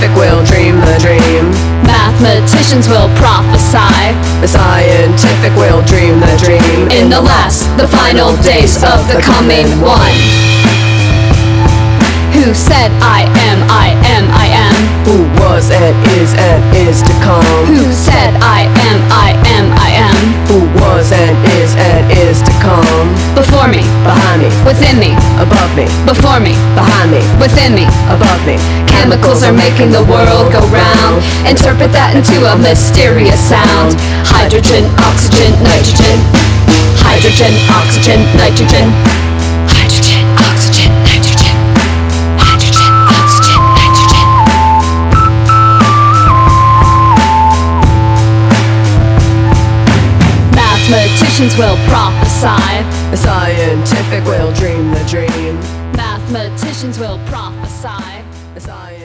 scientific will dream the dream. Mathematicians will prophesy. The scientific will dream the dream. In the last, the final days of the coming one. Who said I am, I am, I am? Who was and is to come? Who said I am, I am, I am? Who was and is to come? Before me, Behind me, within me, above me, before me, behind me, within me. above me. Chemicals are making the world go round. Interpret that into a mysterious sound. Hydrogen, oxygen, nitrogen. Hydrogen, oxygen, nitrogen. Hydrogen, oxygen, nitrogen. Hydrogen, oxygen, nitrogen. Mathematicians will prophesy. The scientific will dream the dream. Mathematicians will prophesy. The scientific